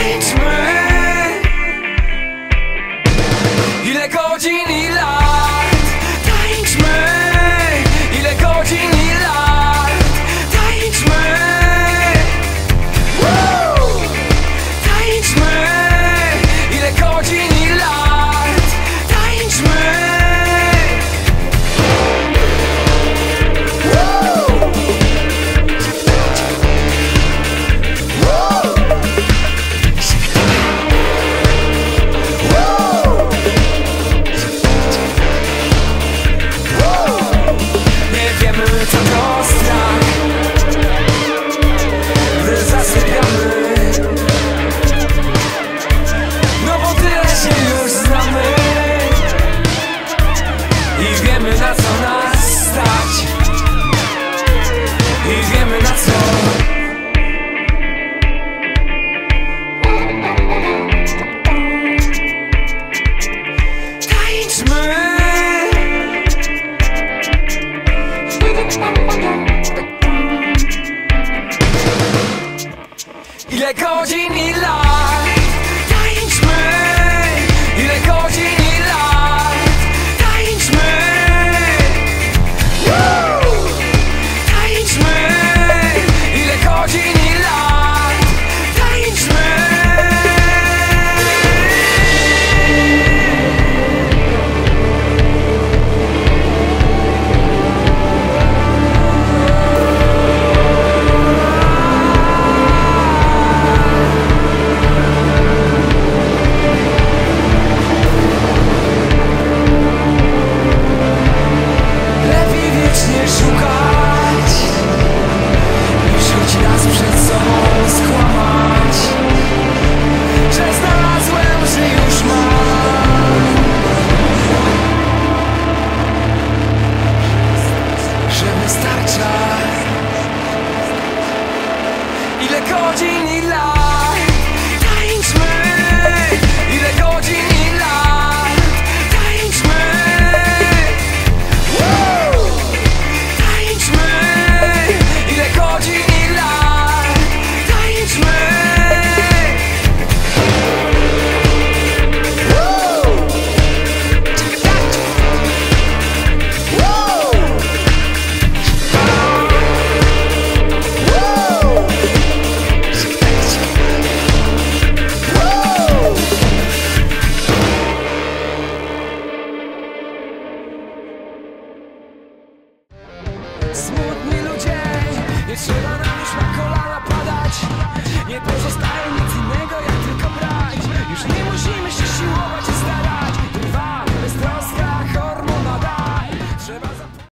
Tańczmy. Ile godzin i lat. Tańczmy. Ile godzin i lat. Tańczmy. Woo! Tańczmy. Ile godzin i lat. Tańczmy. Co to strach, gdy zasypiamy. No bo tyle się już znamy i wiemy, na co nas stać. I wiemy, na co. Tańczmy. Ile godzin i lat. Tańczmy. Ile godzin i lat. Tańczmy. Woo! Tańczmy. Ile godzin i lat. Tańczmy. Szukać i rzuć nas przed sobą skłamać, że znalazłem, że już mam, że wystarcza. Ile godzin i lat.